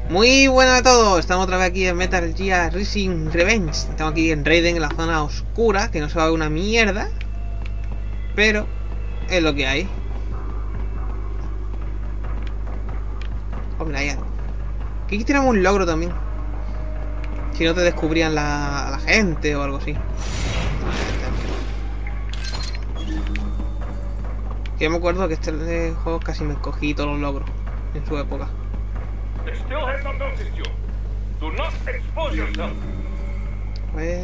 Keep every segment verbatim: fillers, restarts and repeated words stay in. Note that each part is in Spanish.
Muy buenas a todos, estamos otra vez aquí en Metal Gear Rising Revenge. Estamos aquí en Raiden, en la zona oscura, que no se va a ver una mierda, pero es lo que hay. Hombre, hay algo. Aquí tenemos un logro también. Si no te descubrían la, a la gente o algo así. Que yo me acuerdo que este juego casi me cogí todos los logros en su época. Pues...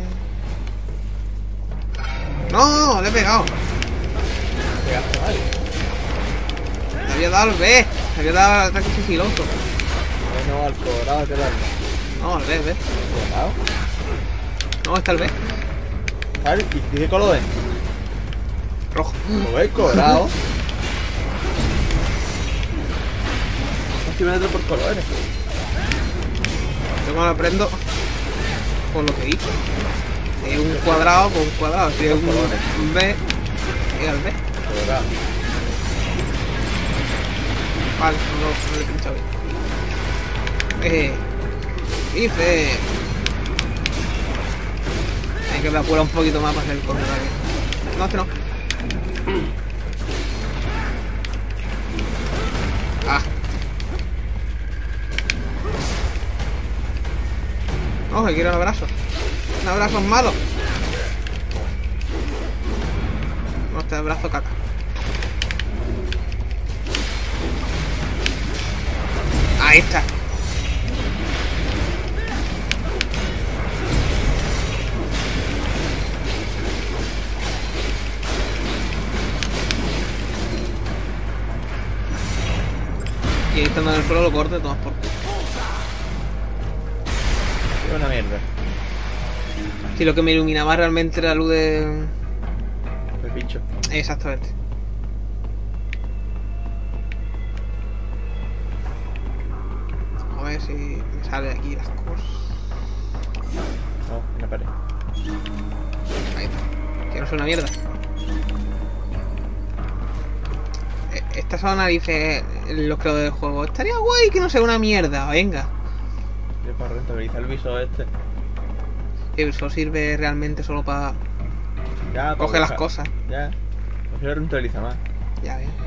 ¡No! ¡Le he pegado! ¿Pegaste mal? Le había dado al B. Le había dado al ataque sigiloso. No, al colorado que la... No, al B, B. ¿Colorado? No, está el B. ¿Sabes? ¿Y qué color es? Rojo. ¿Lo ves? Colorado. No estoy viendo por colores. Yo me lo aprendo por lo que hice. Si es un cuadrado, pues un cuadrado. Si es un B, es al B. Colorado. Vale, no, no le he pinchado bien. Eh, dice. Hay que apurar un poquito más para hacer el contrario. No, este no. Ah. No, que quiero un abrazo. Un abrazo malo. No, este abrazo caca. Ahí está. Y ahí estando en el suelo lo corte, tomas por culo. Es una mierda. Si lo que me iluminaba realmente era la luz de... El pincho. Exactamente. A ver si me sale aquí las cosas. No, una pared. Ahí está. Que no es una mierda. Esta zona dice los creadores del juego. Estaría guay que no sea una mierda. Venga. Es para rentabilizar el visor este. Eso sirve realmente solo para Ya, coger las buscar. cosas. Ya. No se rentabiliza más. Ya ven.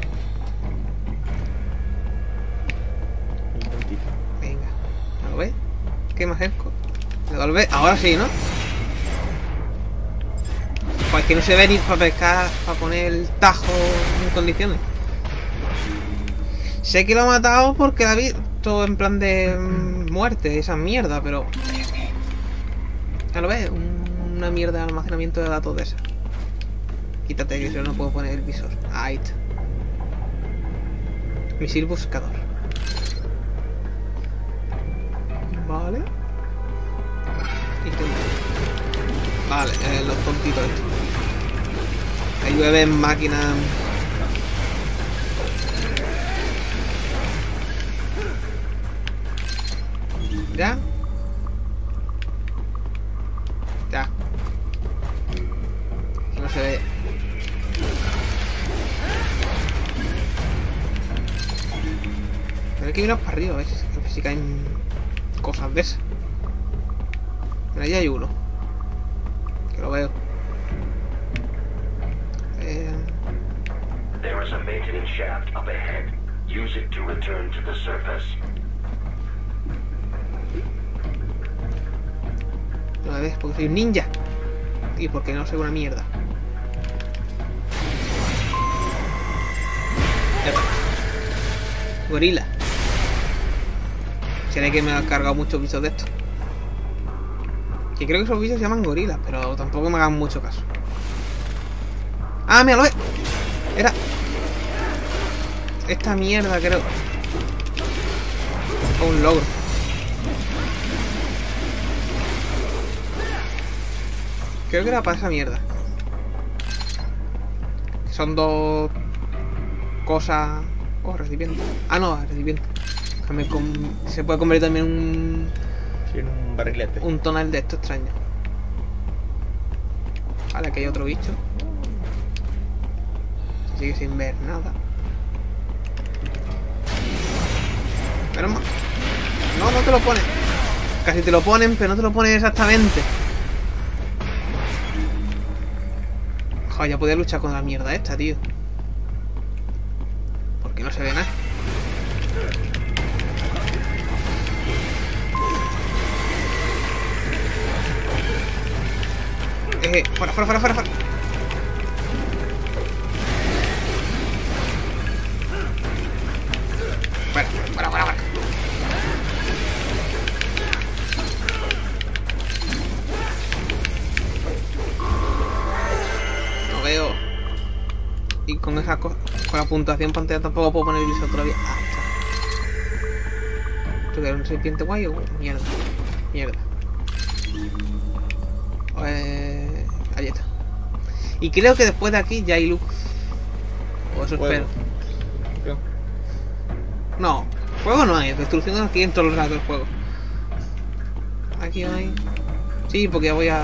Un puntito. Venga. ¿Me lo ves? ¿Qué me acerco? ¿Le doy al B? Ahora sí, ¿no? Pues que no se ve ni para pescar, para poner el tajo en condiciones. Sé que lo ha matado porque la ha visto en plan de mm, muerte, esa mierda, pero... Ya lo ves, un, una mierda de almacenamiento de datos de esa. Quítate que yo no puedo poner el visor. Ahí está. Misil buscador. Vale. Y que... Vale, eh, los tontitos estos. Ahí llueven máquinas. ¿Ya? Ya. Aquí no se ve. Pero hay que mirar para arriba, a ver si, a ver si caen cosas de esas. Mira, ahí hay uno. Que lo veo. Eh... There is a maintenance shaft up ahead. Use it to return to the surface. No me ves porque soy un ninja. Y porque no soy una mierda. Epa. Gorila. Seré que me ha cargado muchos bichos de estos. Que creo que esos bichos se llaman gorilas, pero tampoco me hagan mucho caso. ¡Ah, mira, lo ve! Era... Esta mierda, creo. O un logro. Creo que era para esa mierda. Son dos cosas... Oh, recipiente. Ah, no, recipiente. Se puede convertir también en un... Sí, en un barrilete. Un tonal de esto extraño. Vale, aquí hay otro bicho. Sigue sin ver nada. Menos mal. No, no te lo ponen. Casi te lo ponen, pero no te lo ponen exactamente. Joder, ya podía luchar con la mierda esta, tío. ¿Por qué no se ve nada? Eh, fuera, fuera, fuera, fuera, fuera. Fuera, fuera, fuera, fuera. No veo. Y con esa cosa, con la puntuación pantalla tampoco puedo poner el visor todavía. Ah, está. ¿Tú eres un serpiente guay o mierda? Mierda. Eh, ahí está. Y creo que después de aquí ya hay luz. O eso espero. Fuego. No, fuego no hay. Destrucción aquí en todos los lados del juego. Aquí no hay. Sí, porque ya voy a...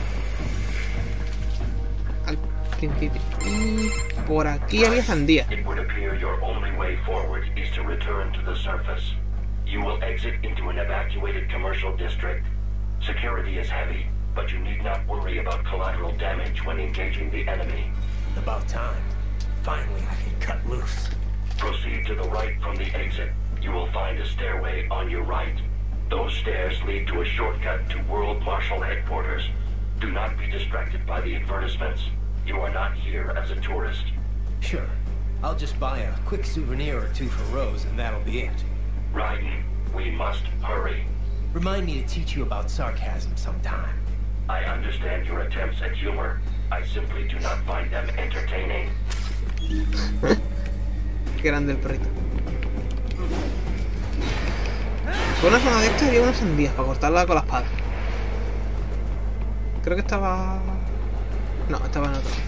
al principio. Y por aquí había sandía. It would appear your only way forward is to return to the surface. You will exit into an evacuated commercial district. Security is heavy, but you need not worry about collateral damage when engaging the enemy. About time. Finally, I can cut loose. Proceed to the right from the exit. You will find a stairway on your right. Those stairs lead to a shortcut to World Marshal Headquarters. Do not be distracted by the advertisements. You are not here as a tourist. Sure. I'll just buy a quick souvenir or two for Rose, and that'll be it. Raiden, we must hurry. Remind me to teach you about sarcasm sometime. I understand your attempts at humor. I simply do not find them entertaining. Qué grande el perrito. Por una zona de esta había unas sandías para cortarla con la espada. Creo que estaba... No, estaba en otro.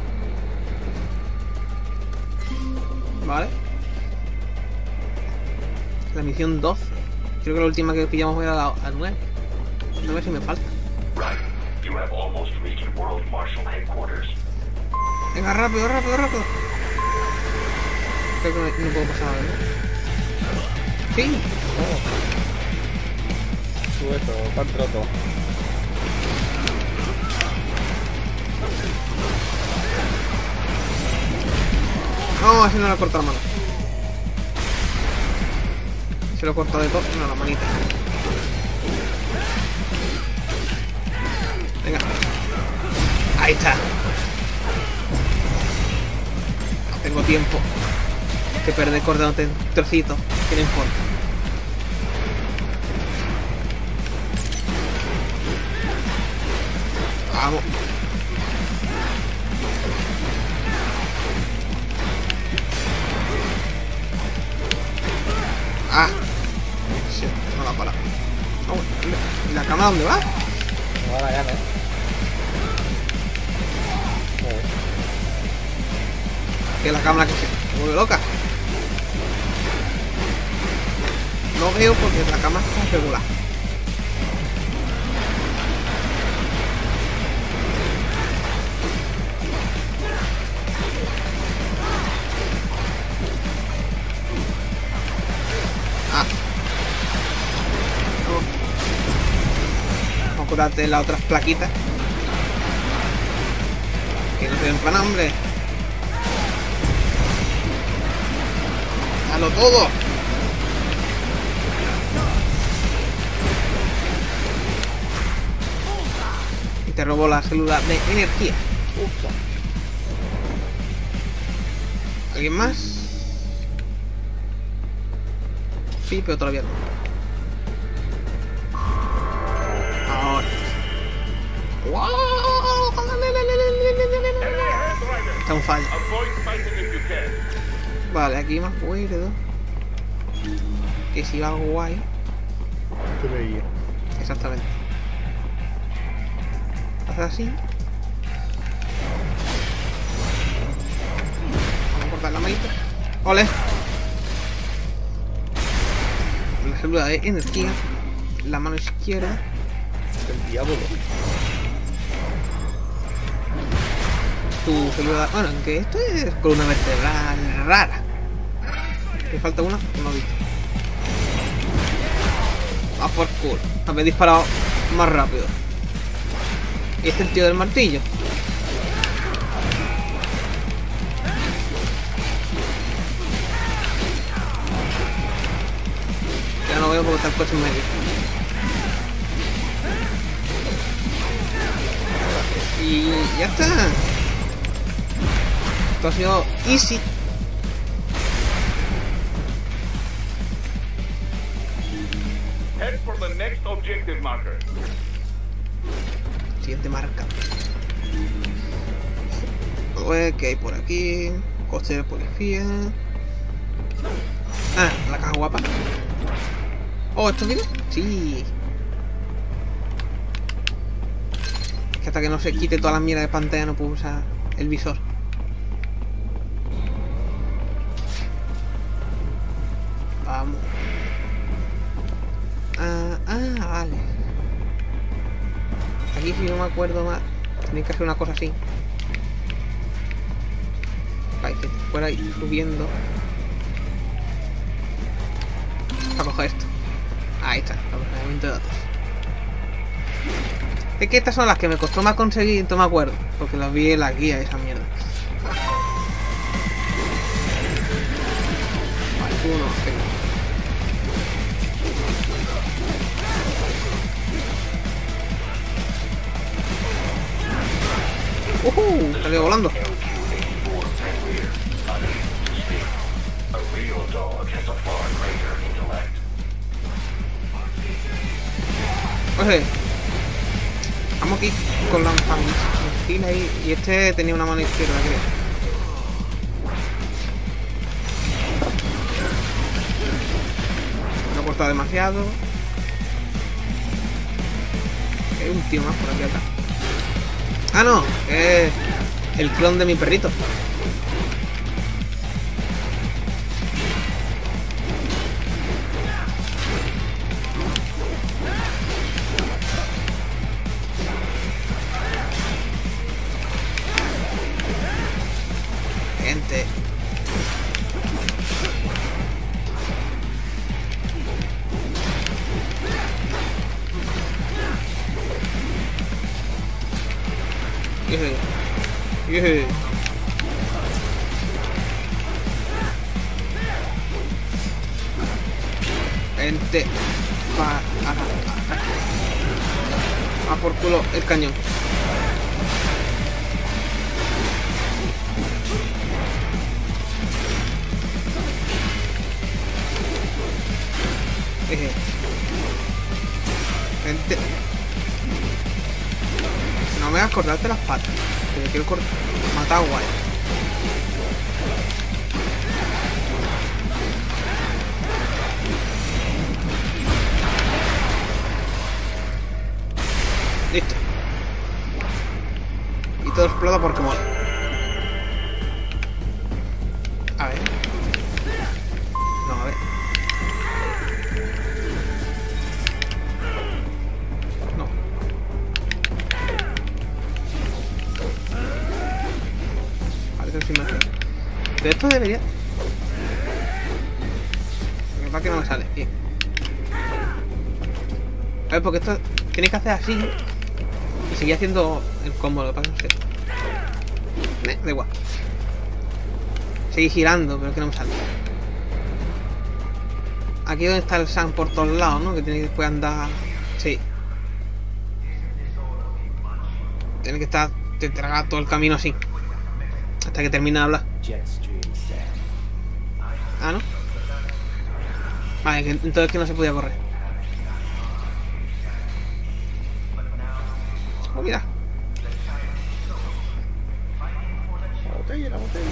Vale. La misión doce. Creo que la última que pillamos era la, la nueve. No sé si me falta. Right. You have almost reached World Marshal Headquarters. Venga, rápido, rápido, rápido. Creo que no, no puedo pasar, ¿verdad? Sí. Sube esto, pan troto. No, así no le he cortado la mano. Se lo he cortado de todo. No, la manita. Venga. Ahí está. No tengo tiempo que perder cortándote en trocitos. Que no importa. Vamos. Ah. Shit, no la para. ¿Y la cámara dónde va? No da la gana. Joder. Que la cámara que se vuelve loca. No veo porque la cámara está regular. Ah. Vamos. Vamos a curarte las otras plaquitas. Que no se den para hambre. ¡Dalo todo! Y te robó la célula de energía. Ufa. ¿Alguien más? Sí, pero todavía no. Ahora. ¡Wow! Está un fallo. Vale, aquí me acuerdo que si va guay. Te veía. Exactamente. Hacer así. Vamos a cortar la manita. ¡Ole! La célula de energía. La mano izquierda. El diablo. Tu célula... Bueno, aunque esto es columna vertebral rara. Me falta una, no he visto. por culo. Haber disparado más rápido. Y este es el tío del martillo. Ya no veo porque está el coche en medio. Y ya está. Esto ha sido easy. Head for the next objective marker. Siguiente marca. A ver qué hay por aquí. Coche de policía. Ah, la caja guapa. Oh, ¿esto viene? Sí. Es que hasta que no se quite toda la mierda de pantalla no puedo usar el visor. Vamos. Ah, ah, vale. Aquí si no me acuerdo más, tenía que hacer una cosa así. Para que fuera ahí subiendo. Para coger esto. Ahí está, almacenamiento de datos. Es que estas son las que me costó más conseguir, no me acuerdo. Porque las vi en la guía, esa mierda. Vale, uno, sí. ¡Uh! Salió volando. Oye, vamos aquí con la lanzamisiles y, y este tenía una mano izquierda, creo. No ha cortado demasiado. Hay un tío más por aquí atrás. Ah, no, es el clon de mi perrito. Gente. Yeah. Yeah. Gente. Va a, a, a por culo el cañón. Eh. Gente. No me hagas cortarte las patas. Que quiero cortar. Matar guay. Listo. Y todo explota porque mola. A ver. No, a ver. No. Parece que sí me hace. De esto debería. Lo que pasa que no me sale. Bien. A ver, porque esto tienes que hacer así. Y seguir haciendo el combo, lo que pasa es que no sé. Eh, da igual. Seguir girando, pero que no me sale. Aquí es donde está el Sam por todos lados, ¿no? Que tiene que después andar. Sí. Tiene que estar. Te traga todo el camino así. Hasta que termine de hablar. Ah, ¿no? Vale, que entonces que no se podía correr. Oh, mira. La botella, la botella.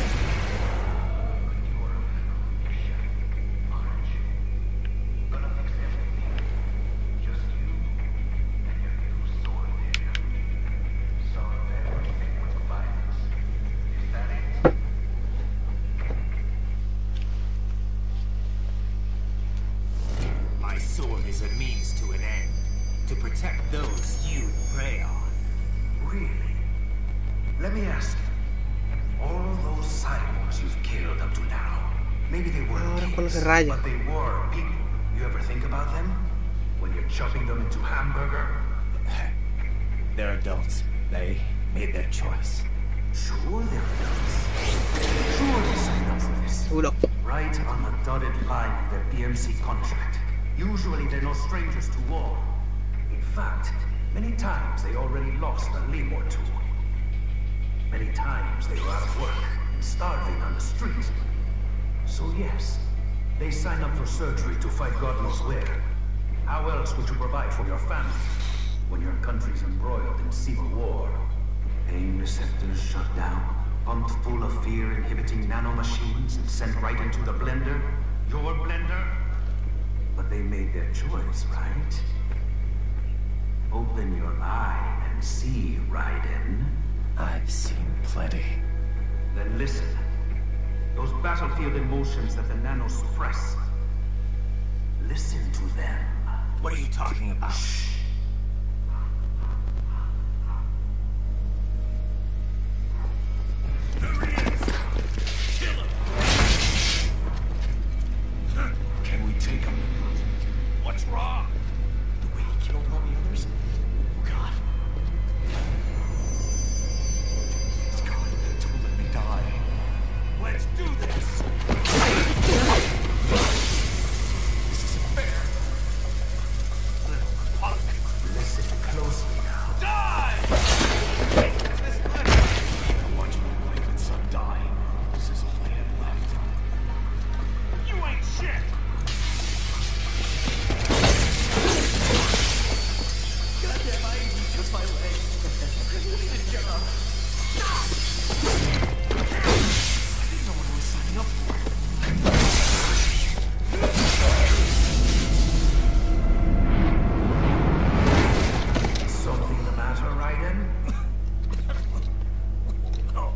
My sword is a means to an end, to protect those you prey on. Really? Let me ask you. All those cyborgs you've killed up to now, maybe they were Ahora cuando se kids, raya. but they were people. You ever think about them? When you're chopping them into hamburger? They're adults. They made their choice. Sure they're adults. Sure they signed up for this. Seguro. Right on the dotted line of their P M C contract. Usually they're no strangers to war. In fact, many times they already lost a limb or two. Many times they were out of work and starving on the street. So yes, they sign up for surgery to fight God knows where. How else would you provide for your family when your country's embroiled in civil war? Pain receptors shut down, pumped full of fear-inhibiting nanomachines and sent right into the blender? Your blender? But they made their choice, right? Open your eye and see, Raiden. I've seen plenty. Then listen. Those battlefield emotions that the nanos suppress. Listen to them. What are you talking about? Shh. There he is! Kill him! Can we take him? What's wrong? The way he killed all the others? Oh God. Please God, don't let me die. Let's do this! This isn't fair. Little punk. Listen closely now. Die! This I watch my wife and son die. This is all I have left. You ain't shit! Goddamn, I even took my leg. Leave it, Gemma. I didn't know what I was signing up for. Something the matter, Raiden? No.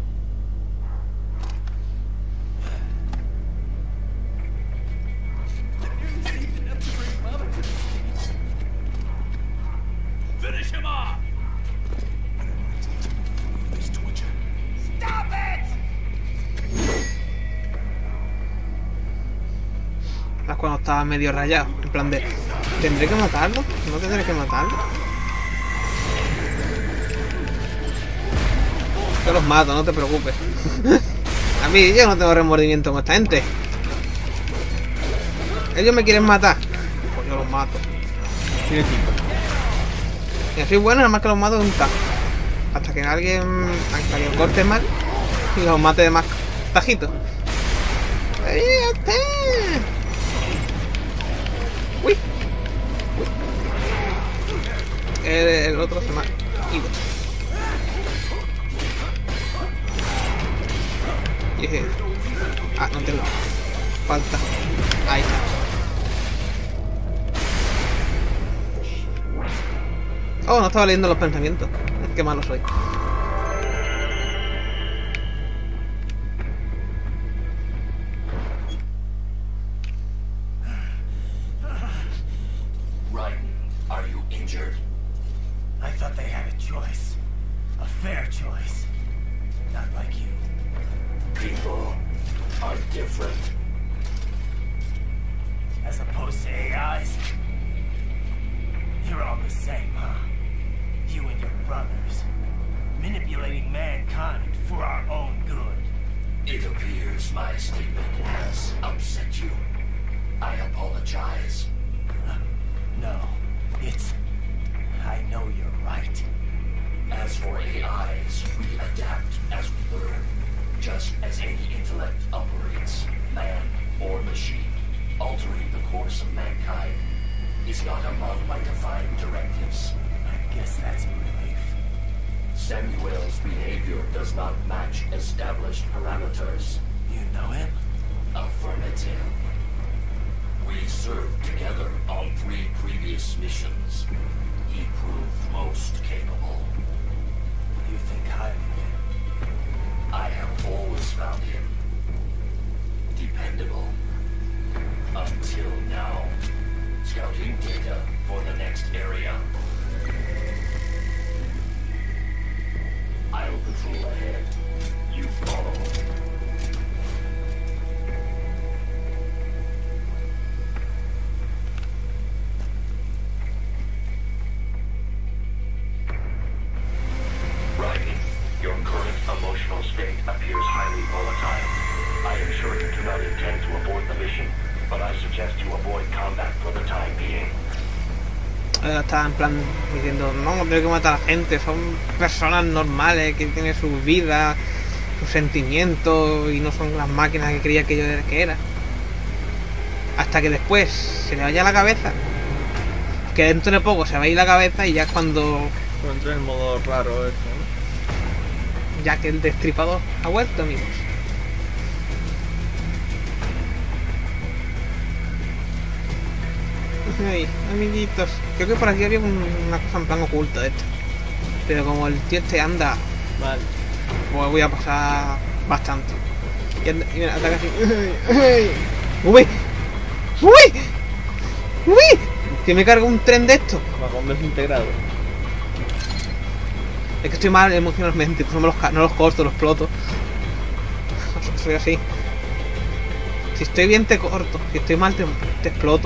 I nearly saved enough to bring Mama to the States. Finish him off! I don't want to take too much of this torture. Stop it! ¿Sabes cuando estaba medio rayado? En plan de... ¿Tendré que matarlo? ¿No tendré que matarlo? Yo los mato, no te preocupes. A mí yo no tengo remordimiento con esta gente. Ellos me quieren matar. Pues yo los mato. Y así bueno, nada más que los mato de un tajo. Hasta que alguien... Hasta que los corte mal y los mate de más tajitos. ¡Ahí está! ¡Uy! ¡Uy! El, el otro se me ha ido. Y ese... Ah, no tengo. Falta. Ahí está. Oh, no estaba leyendo los pensamientos. Qué malo soy. Raiden, are you injured? I thought they had a choice. A fair choice. Not like you. People are different. As opposed to A Is? You're all the same, huh? You and your brothers. Manipulating mankind for our own good. It appears my statement has upset you. I apologize. No, it's... I know you're right. As for A Is, we adapt as we learn. Just as any intellect operates, man or machine, altering the course of mankind is not among my defined directives. I guess that's a relief. Samuel's behavior does not match established parameters. You know him? Affirmative. We served together on three previous missions. He proved most capable. You think highly of him? I have always found him dependable. Until now. Scouting data for the next area. I'll patrol ahead. You follow. Eh, Está en plan diciendo, no, no tengo que matar a la gente, son personas normales que tienen sus vidas, sus sentimientos y no son las máquinas que creía que yo era que era. Hasta que después se le vaya la cabeza, que dentro de poco se va a ir la cabeza y ya es cuando Pero entra en el modo raro este, ¿no? ya que el destripador ha vuelto, amigos. Ay, amiguitos. Creo que por aquí había un- una cosa en plan oculta de esto. Pero como el tío este anda, Vale. pues voy a pasar bastante. Y, anda, y mira, ataca así. ¡Uy! ¡Uy! ¡Uy! Que me cargo un tren de esto. Vagón desintegrado. Es que estoy mal emocionalmente, pues no, me los, ca- no los corto, los exploto. Soy así. Si estoy bien te corto, si estoy mal te, te exploto.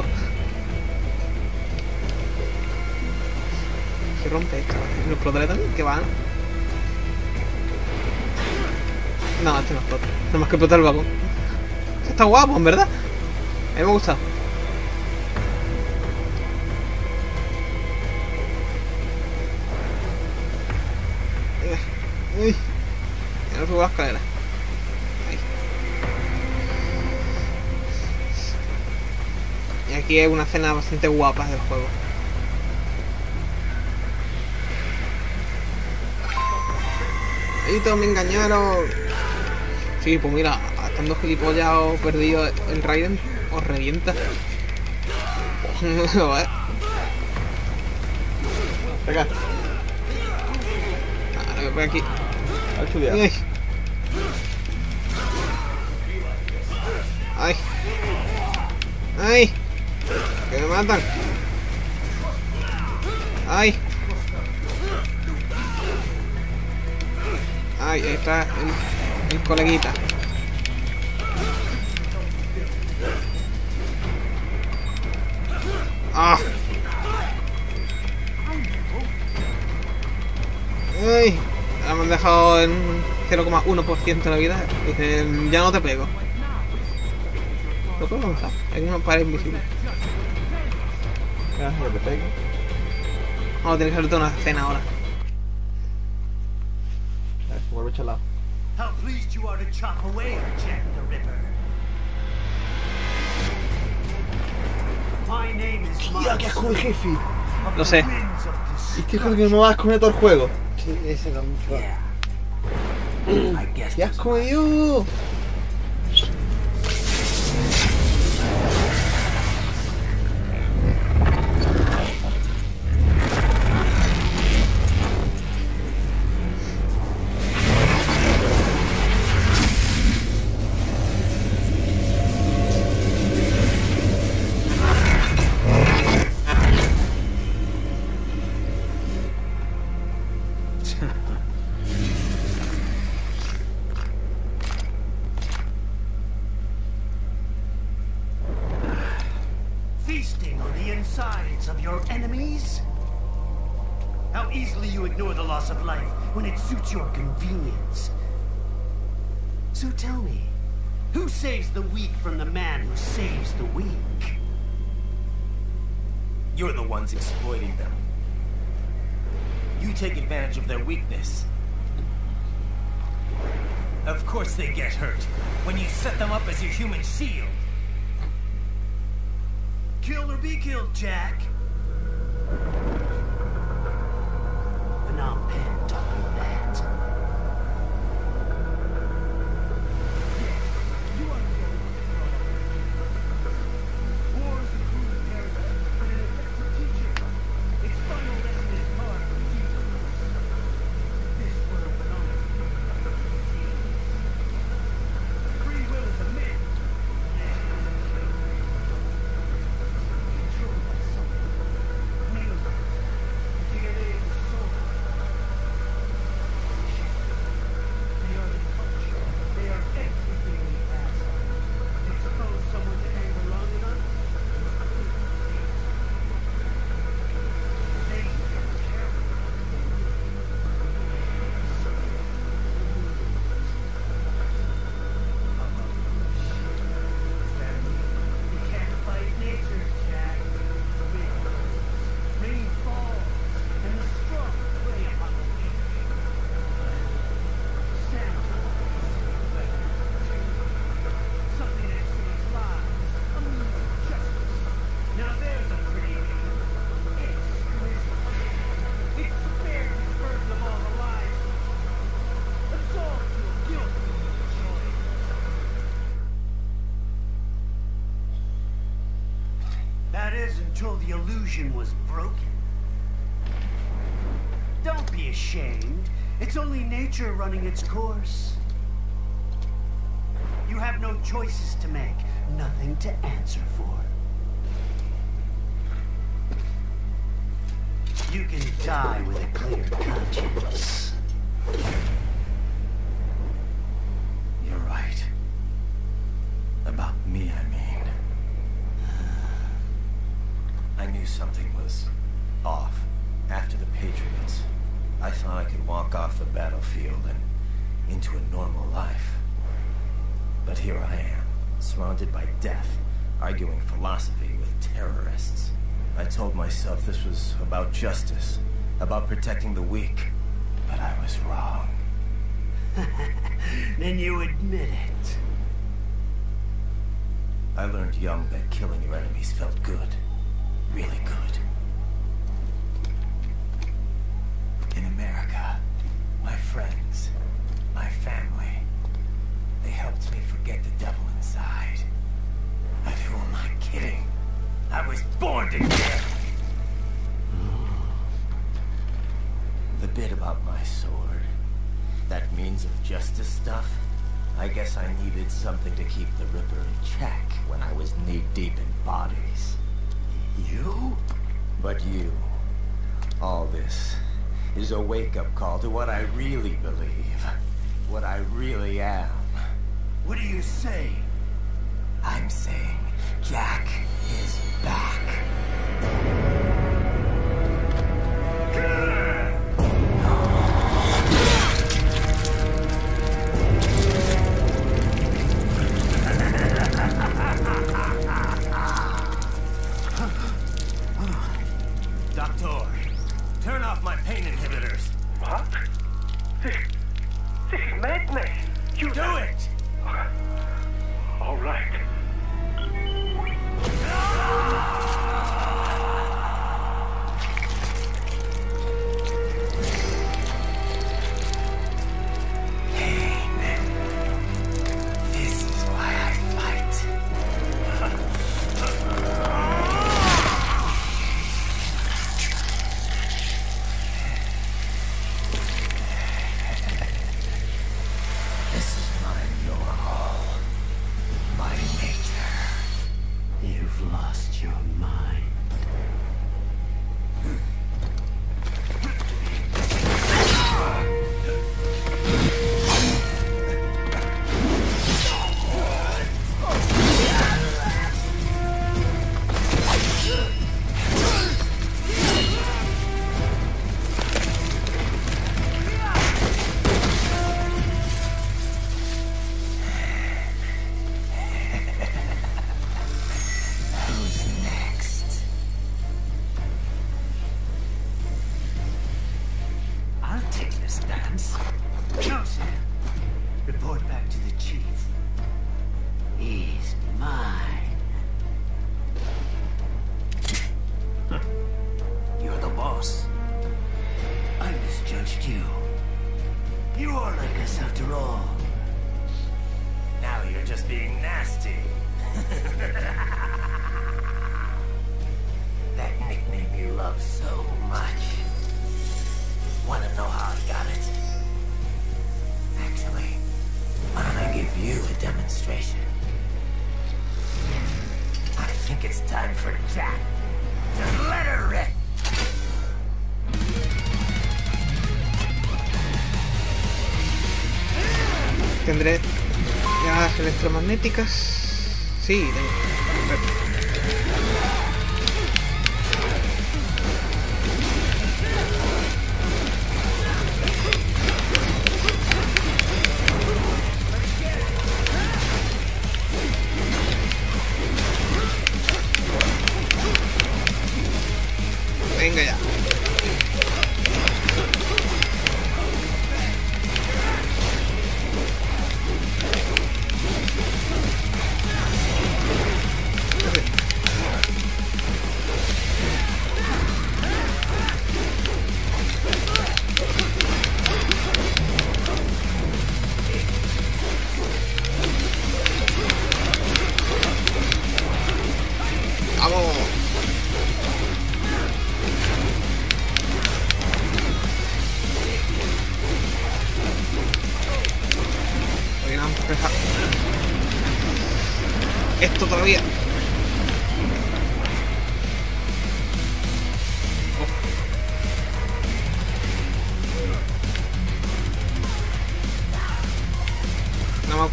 Se rompe esto, ¿lo explotaré también? ¿Qué va? No, este no explota. Nada más que explotar el vagón. Este está guapo, en verdad. A mí me ha gustado. Uy, ya no subo la escalera. Ahí. Y aquí hay una escena bastante guapa del juego. Ahí todos me engañaron. Sí, pues mira, estando gilipollas o perdido el Raiden, os revienta. Vale. Venga, Ahora voy aquí. al estudiar. Ay. Ay. Ay. Que me matan. Ay. Ay, ahí está el, el coleguita. Ah. Ay. Ahora me han dejado en cero coma uno por ciento de la vida. Dicen, ya no te pego. ¿Lo puedo lanzar? Hay una pared invisible. Ya, ya te pego. Vamos a tener que hacerte una escena ahora. A ver, vuelve chalado. How pleased you are to chop away Jack the Ripper. My name is Tía, qué asco de jefe. Lo sé. ¿Y qué cosa que me vas con todo el juego? Sí, ese da mucho. I guess ¡Qué asco me dio! feasting on the insides of your enemies? How easily you ignore the loss of life when it suits your convenience. So tell me, who saves the weak from the man who saves the weak? You're the ones exploiting them. You take advantage of their weakness. Of course they get hurt when you set them up as your human shield. Kill or be killed, Jack. Phnom Penh taught me that. is, until the illusion was broken. Don't be ashamed. It's only nature running its course. You have no choices to make, nothing to answer for. You can die with a clear conscience. You're right. About me, I mean. I knew something was off. After the Patriots, I thought I could walk off the battlefield and into a normal life. But here I am, surrounded by death, arguing philosophy with terrorists. I told myself this was about justice, about protecting the weak, but I was wrong. Then you admit it. I learned young that killing your enemies felt good. Really good. In America, my friends, my family, they helped me forget the devil inside. But who am I kidding? I was born to kill! The bit about my sword, that means of justice stuff, I guess I needed something to keep the Ripper in check when I was knee-deep in bodies. You? But you, all this, is a wake-up call to what I really believe. What I really am. What do you say? I'm saying Jack is back. Doctor, turn off my pain inhibitors. What? This, this is madness. You Do it! All right. This is why I fight. This is my normal. My nature. You've lost your mind. Who's next? I'll take this dance. No, sir. Report back to the chief. He's mine. You're the boss. I misjudged you. You are like us after all. Now you're just being nasty. That nickname you love so much. Wanna know how I got it? Actually, why don't I give you a demonstration? I think it's time for Jack to let her rip. Tendré llamadas electromagnéticas. Sí, tengo. Venga ya. Vamos.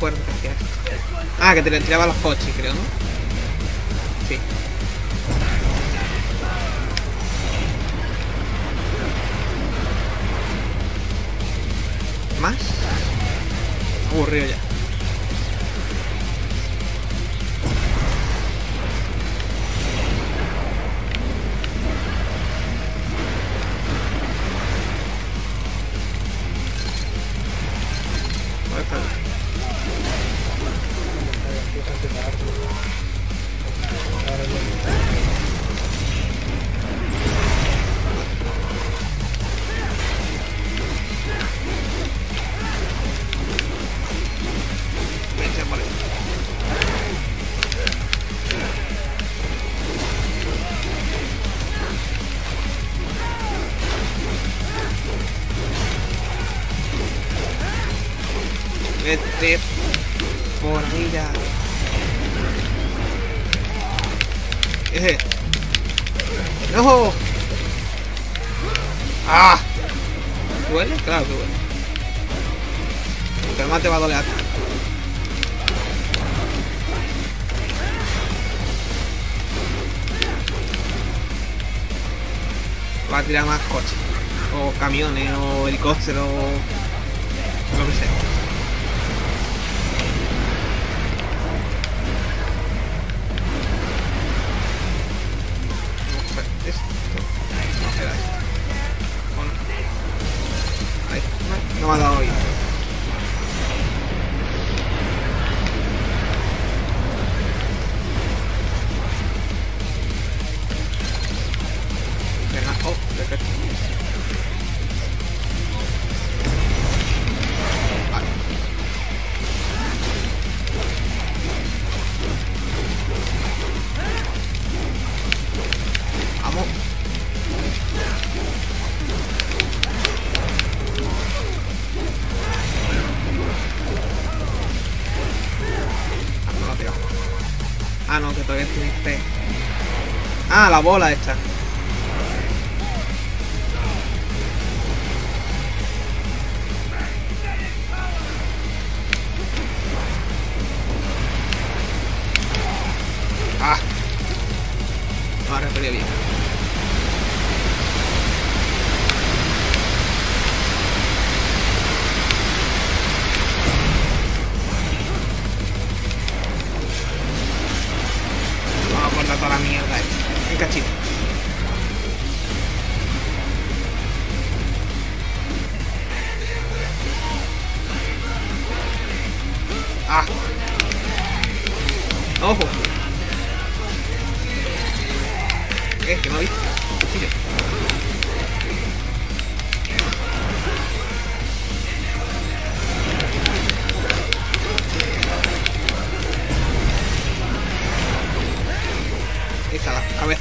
fuerte que hacía esto. Ah, que te le tiraba los coches, creo, ¿no? Sí. ¿Más? Aburrido ya. Vete por ahí ya. Ese. ¡No! ¡Ah! ¿Duele? Claro que duele. Pero más te va a doler a ti. Va a tirar más coches. O camiones, o helicópteros, o lo que sea. No me ha dado hoy. Venga, oh, perfecto. Vale. Vamos. Ah, no, que todavía tiene fe. Ah, la bola esta. Ah. No, ahora estaría bien. Toda la mierda esta. Un cachito. Ah. Ojo. ¿Qué? ¿Que no viste? Cuchillo. Esa la cabeza.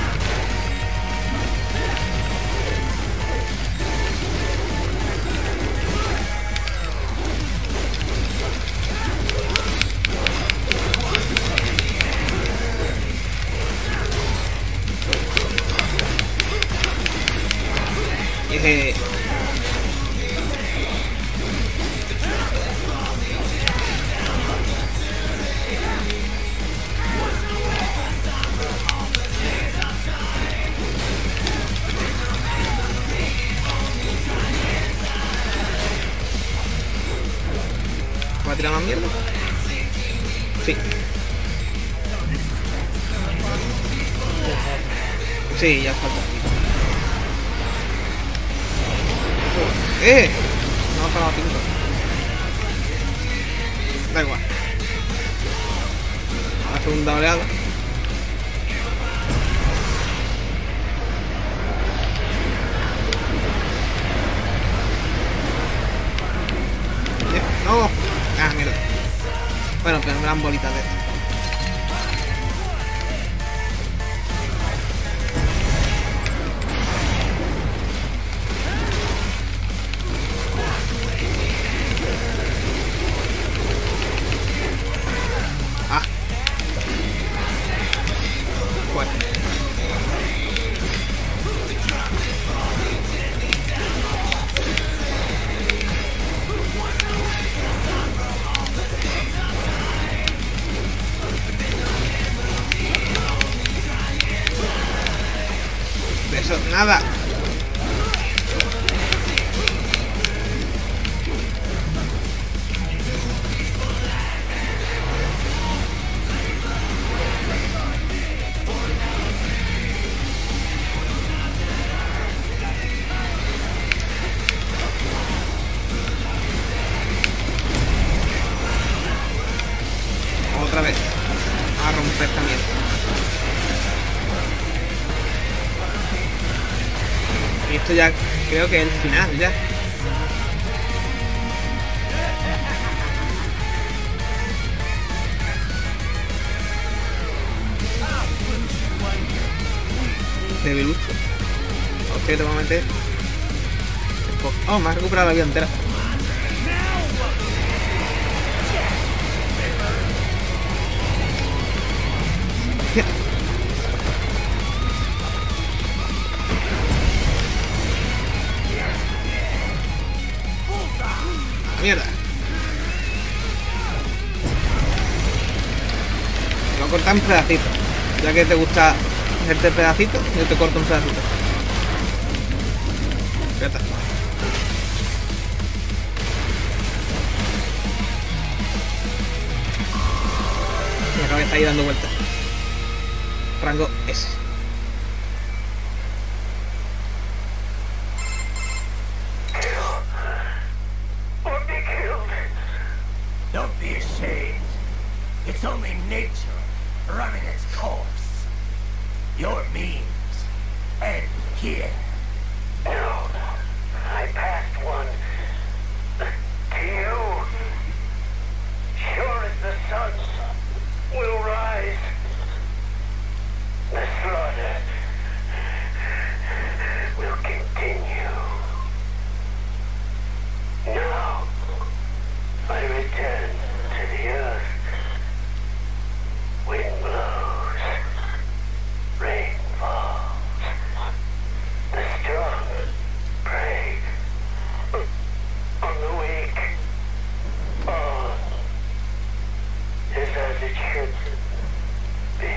Y ese... ¿Va a tirar más mierda? Sí. Sí, ya falta. ¡Eh! No ha parado pinto. Da igual. A la segunda oleada. ¡No! Ah, mierda. Bueno, pero gran bolita de esto. Ah. Bueno. Eso, nada. Otra vez. A romper también. Y esto ya creo que es el final ya. Debilucho. Ok, te voy a meter. Oh, me ha recuperado la vida entera. Mierda. Te lo cortan en pedacitos. Ya que te gusta hacerte pedacitos, yo te corto un pedacito. Ya está. La cabeza ahí dando vueltas. Rango S. Don't be ashamed. It's only nature running its course. Your means end here. No, I passed one to you. Sure as the sun will rise, the slaughter will continue. Now, I return to the earth. Wind blows, rain falls. The strong prey on the weak. All is as it should be.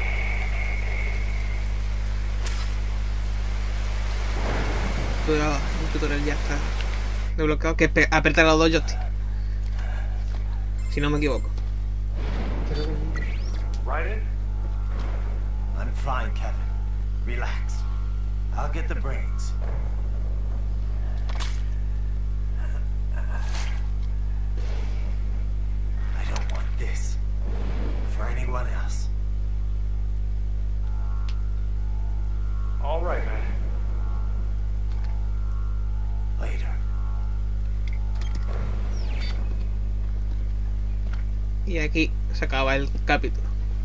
Tutorial, un tutorial ya está desbloqueado, que es apretar los dos joysticks. Si no me equivoco. Right in? I'm fine, Kevin. Relax. I'll get the brains. I don't want this for anyone else. All right, man. Later. Y aquí se acaba el capítulo.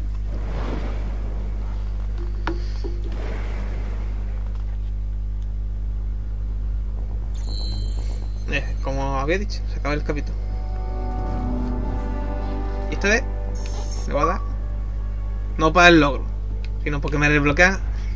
Eh, como había dicho, se acaba el capítulo. Y esta vez le voy a dar, no para el logro, sino porque me desbloquea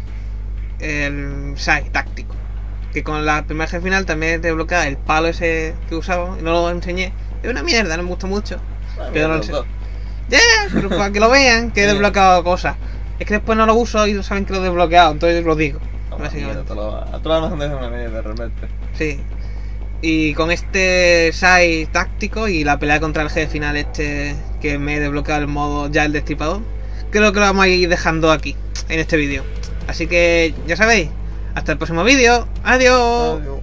el side táctico. Que con la primera jefe final también desbloquea el palo ese que usaba y no lo enseñé. Es una mierda, no me gusta mucho. Pero no sé. Ya, yeah, pero para que lo vean, que he desbloqueado cosas. Es que después no lo uso y saben que lo he desbloqueado, entonces lo digo. Básicamente. A todas las bandas es una mierda, realmente. Sí. Y con este side táctico y la pelea contra el jefe final este, que me he desbloqueado el modo ya el destripador, creo que lo vamos a ir dejando aquí, en este vídeo. Así que ya sabéis, hasta el próximo vídeo. Adiós. Adiós.